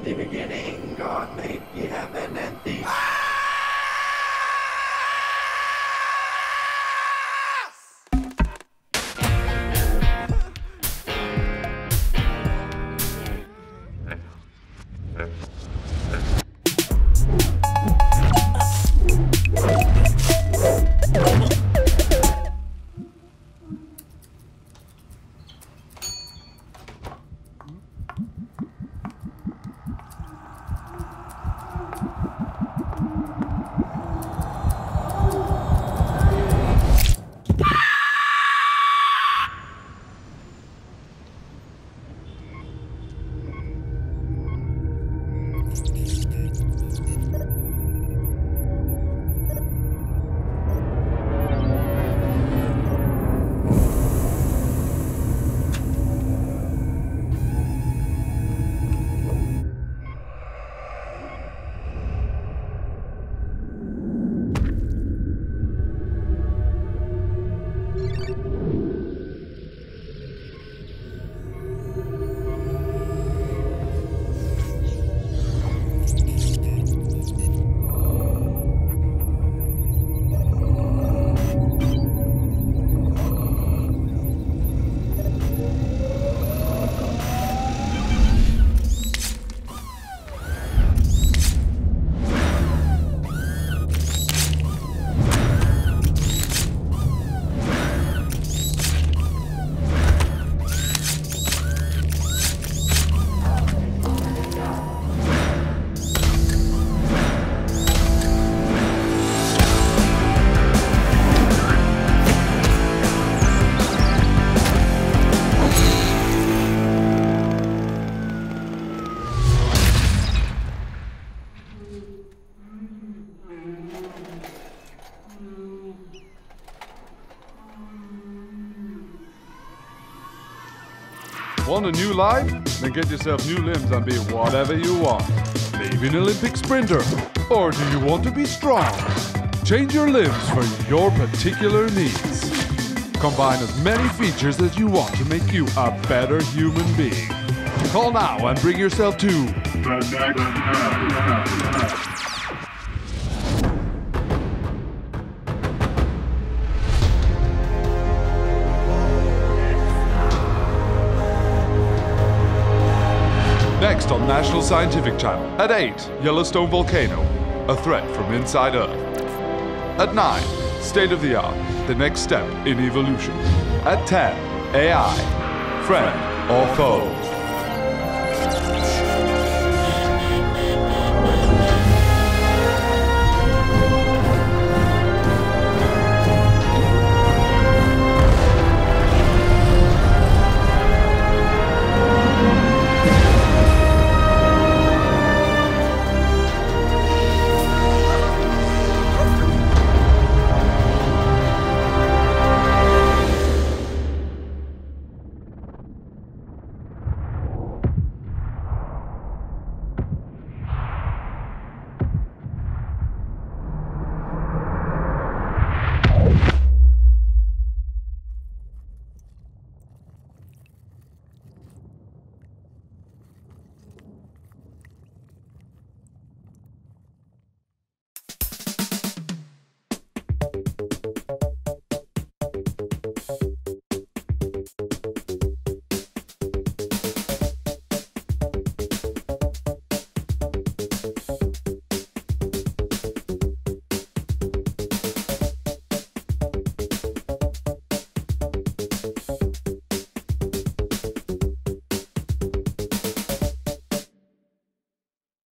the beginning, God made the heaven and the Want a new life? Then get yourself new limbs and be whatever you want. Maybe an Olympic sprinter. Or do you want to be strong? Change your limbs for your particular needs. Combine as many features as you want to make you a better human being. Call now and bring yourself to Next on National Scientific Channel. At 8, Yellowstone Volcano, a threat from inside Earth. At 9, State of the Art, the next step in evolution. At 10, AI, friend or foe.